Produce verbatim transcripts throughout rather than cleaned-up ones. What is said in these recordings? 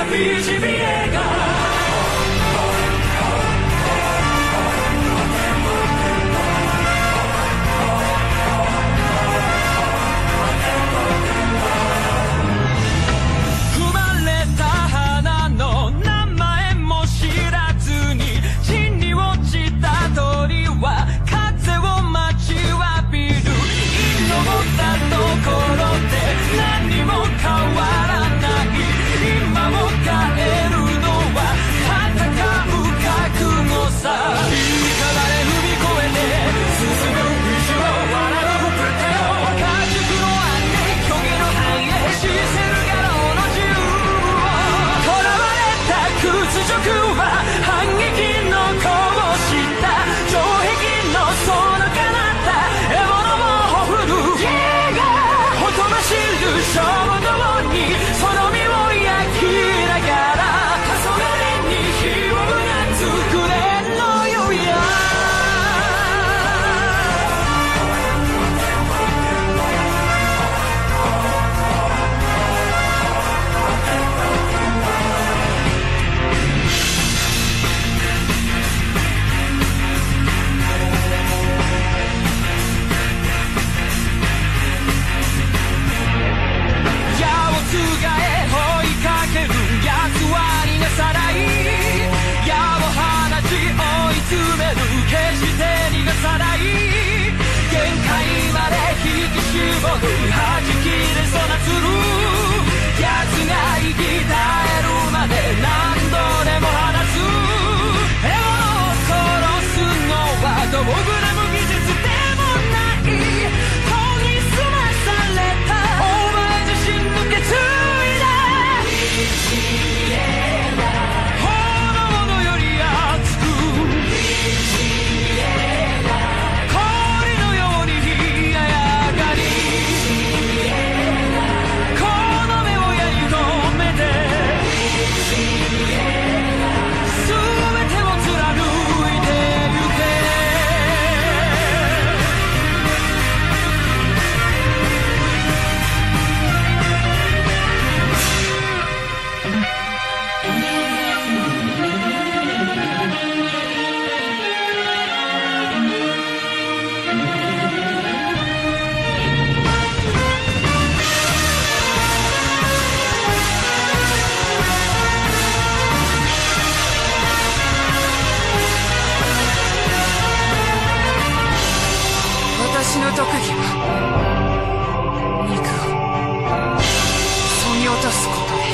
私の特技は肉をそぎ落とすことです。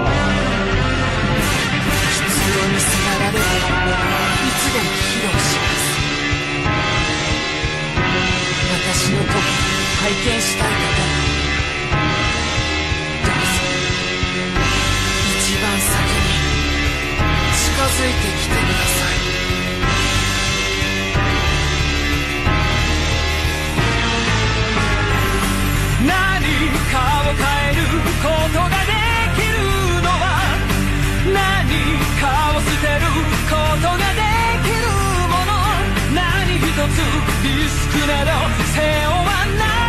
必要に迫られればいつでも披露します。私の特技拝見したい方はどうぞ一番先に近づいてきてください。何かを変えることができるのは何かを捨てることができるもの、何一つリスクなど背負わない